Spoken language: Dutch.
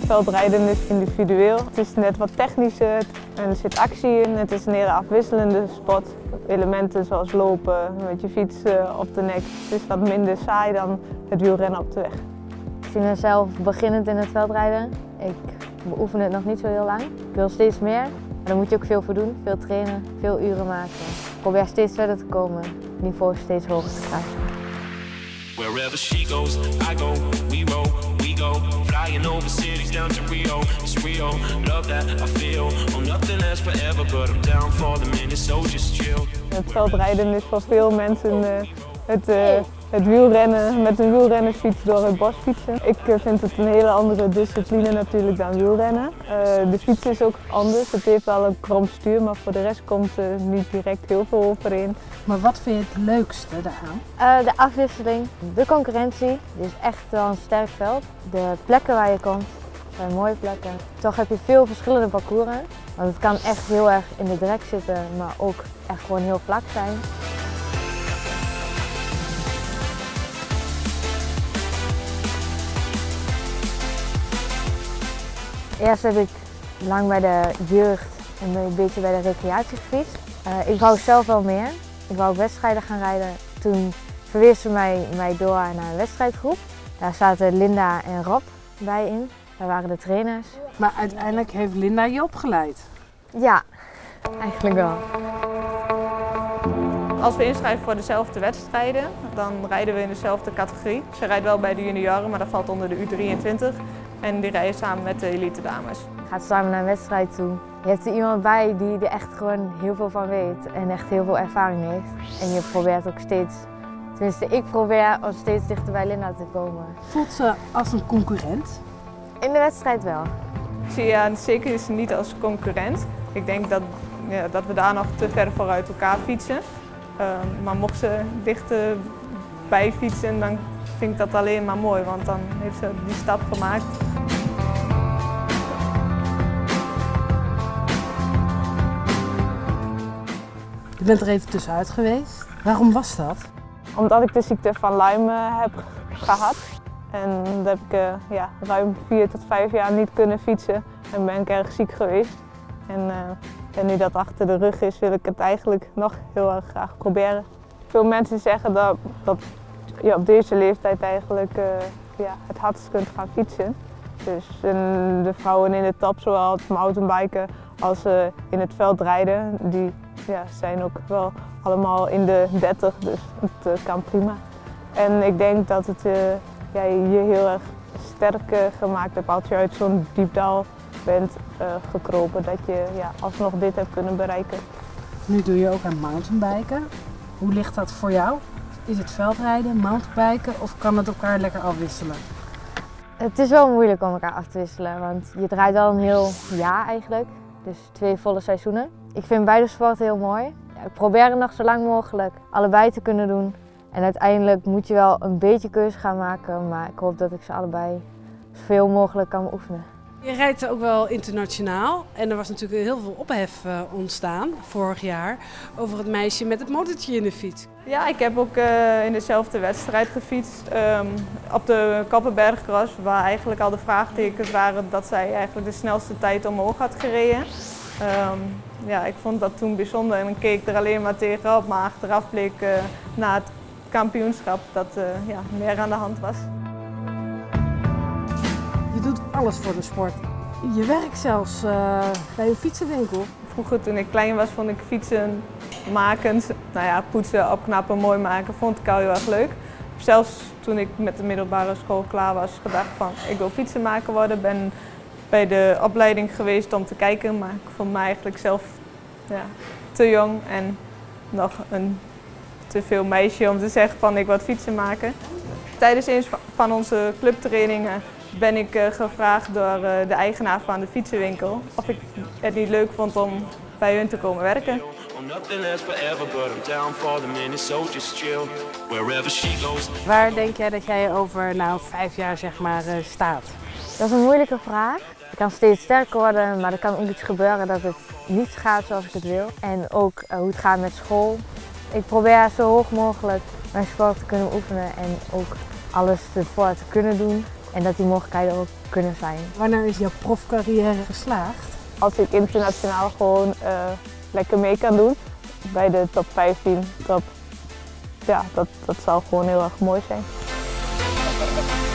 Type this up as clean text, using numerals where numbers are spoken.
Veldrijden is individueel. Het is net wat technischer en er zit actie in. Het is een hele afwisselende sport. Elementen zoals lopen met je fiets op de nek. Het is wat minder saai dan het wielrennen op de weg. Ik zie mezelf beginnend in het veldrijden. Ik beoefen het nog niet zo heel lang. Ik wil steeds meer. Maar daar moet je ook veel voor doen. Veel trainen, veel uren maken. Ik probeer steeds verder te komen. Het niveau steeds hoger te krijgen. Wherever she goes, I go, we go, flying over cities down to Rio, it's Rio, love that I feel, oh nothing lasts forever, but I'm down for the minute, so just chill. Het veldrijden is voor veel mensen het wielrennen, met een wielrennersfiets door het bos fietsen. Ik vind het een hele andere discipline natuurlijk dan wielrennen. De fiets is ook anders, het heeft wel een krom stuur, maar voor de rest komt er niet direct heel veel overeen. Maar wat vind je het leukste daaraan? De afwisseling, de concurrentie, die is echt wel een sterk veld. De plekken waar je komt zijn mooie plekken. Toch heb je veel verschillende parcoursen, want het kan echt heel erg in de drek zitten, maar ook echt gewoon heel vlak zijn. Eerst heb ik lang bij de jeugd en een beetje bij de recreatie gefietst. Ik wou zelf wel meer. Ik wou ook wedstrijden gaan rijden. Toen verwees ze mij door naar een wedstrijdgroep. Daar zaten Linda en Rob bij in. Wij waren de trainers. Maar uiteindelijk heeft Linda je opgeleid. Ja, eigenlijk wel. Als we inschrijven voor dezelfde wedstrijden, dan rijden we in dezelfde categorie. Ze rijdt wel bij de junioren, maar dat valt onder de U23. En die rijden samen met de elite dames. Je gaat samen naar een wedstrijd toe. Je hebt er iemand bij die er echt gewoon heel veel van weet en echt heel veel ervaring heeft. En je probeert ook steeds, tenminste ik probeer om steeds dichter bij Linda te komen. Voelt ze als een concurrent? In de wedstrijd wel. Ik zie haar zeker niet als concurrent. Ik denk dat we daar nog te ver vooruit elkaar fietsen. Maar mocht ze dichterbij fietsen, dan vind ik dat alleen maar mooi, want dan heeft ze die stap gemaakt. Je bent er even tussenuit geweest. Waarom was dat? Omdat ik de ziekte van Lyme heb gehad. En dat heb ik ruim 4 tot 5 jaar niet kunnen fietsen en ben ik erg ziek geweest. En nu dat achter de rug is, wil ik het eigenlijk nog heel erg graag proberen. Veel mensen zeggen dat je op deze leeftijd eigenlijk het hardst kunt gaan fietsen. Dus de vrouwen in de top, zowel het mountainbiken als in het veldrijden, die zijn ook wel allemaal in de 30, dus het kan prima. En ik denk dat het je heel erg sterk gemaakt hebt als je uit zo'n diep dal bent gekropen, dat je alsnog dit hebt kunnen bereiken. Nu doe je ook aan mountainbiken. Hoe ligt dat voor jou? Is het veldrijden, mountainbiken of kan het elkaar lekker afwisselen? Het is wel moeilijk om elkaar af te wisselen, want je draait al een heel jaar eigenlijk. Dus 2 volle seizoenen. Ik vind beide sporten heel mooi. Ik probeer het nog zo lang mogelijk allebei te kunnen doen. En uiteindelijk moet je wel een beetje keuze gaan maken, maar ik hoop dat ik ze allebei zoveel mogelijk kan oefenen. Je rijdt ook wel internationaal en er was natuurlijk heel veel ophef ontstaan vorig jaar over het meisje met het motortje in de fiets. Ja, ik heb ook in dezelfde wedstrijd gefietst op de Koppenbergcross, waar eigenlijk al de vraagtekens waren dat zij eigenlijk de snelste tijd omhoog had gereden. Ik vond dat toen bijzonder en ik keek er alleen maar tegenop, maar achteraf bleek na het kampioenschap dat meer aan de hand was. Je doet alles voor de sport. Je werkt zelfs bij een fietsenwinkel. Vroeger toen ik klein was vond ik fietsen maken, poetsen, opknappen, mooi maken, vond ik al heel erg leuk. Zelfs toen ik met de middelbare school klaar was, gedacht van ik wil fietsenmaker worden. Ben bij de opleiding geweest om te kijken, maar ik vond me eigenlijk zelf te jong en nog een te veel meisje om te zeggen van ik wil fietsen maken. Tijdens een van onze clubtrainingen ben ik gevraagd door de eigenaar van de fietsenwinkel of ik het niet leuk vond om bij hun te komen werken. Waar denk jij dat jij over 5 jaar staat? Dat is een moeilijke vraag. Ik kan steeds sterker worden, maar er kan ook iets gebeuren dat het niet gaat zoals ik het wil. En ook hoe het gaat met school. Ik probeer zo hoog mogelijk mijn sport te kunnen oefenen en ook alles ervoor te kunnen doen En dat die mogelijkheden ook kunnen zijn. Wanneer is jouw profcarrière geslaagd? Als ik internationaal gewoon lekker mee kan doen bij de top 15, ja, dat zou gewoon heel erg mooi zijn.